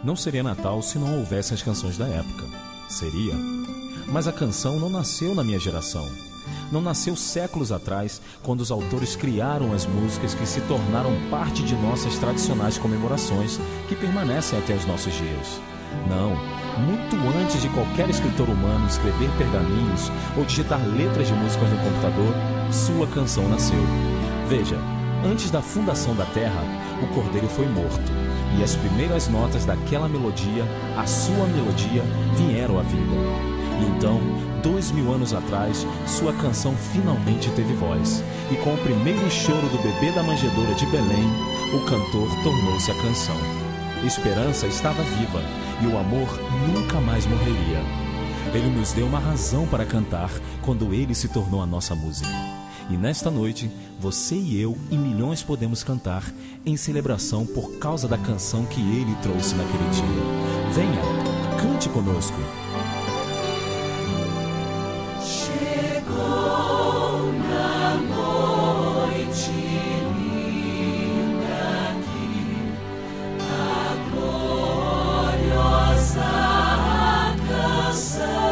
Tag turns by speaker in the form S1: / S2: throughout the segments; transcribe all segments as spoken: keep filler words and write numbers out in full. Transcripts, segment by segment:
S1: Não seria Natal se não houvesse as canções da época. Seria. Mas a canção não nasceu na minha geração. Não nasceu séculos atrás, quando os autores criaram as músicas que se tornaram parte de nossas tradicionais comemorações, que permanecem até os nossos dias. Não, muito antes de qualquer escritor humano escrever pergaminhos ou digitar letras de músicas no computador, sua canção nasceu. Veja, antes da fundação da Terra, o cordeiro foi morto, e as primeiras notas daquela melodia, a sua melodia, vieram à vida. E então, dois mil anos atrás, sua canção finalmente teve voz, e com o primeiro choro do bebê da manjedoura de Belém, o cantor tornou-se a canção. Esperança estava viva, e o amor nunca mais morreria. Ele nos deu uma razão para cantar quando ele se tornou a nossa música. E nesta noite, você e eu e milhões podemos cantar em celebração por causa da canção que ele trouxe naquele dia. Venha, cante conosco.
S2: Chegou na noite linda aqui a gloriosa canção.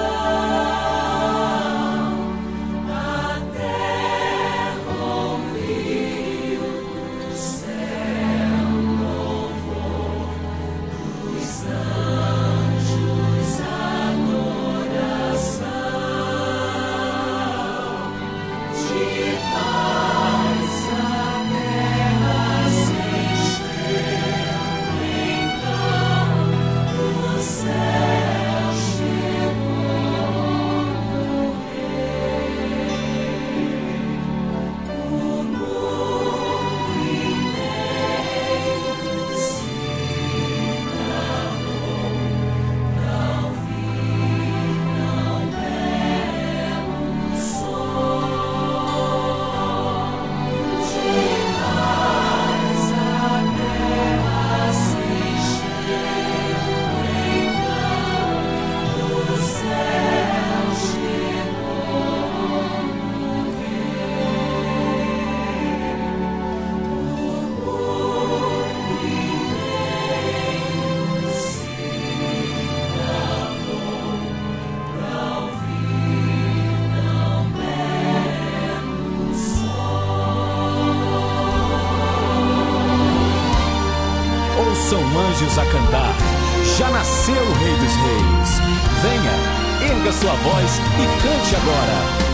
S1: São anjos a cantar, já nasceu o Rei dos Reis. Venha, erga sua voz e cante agora.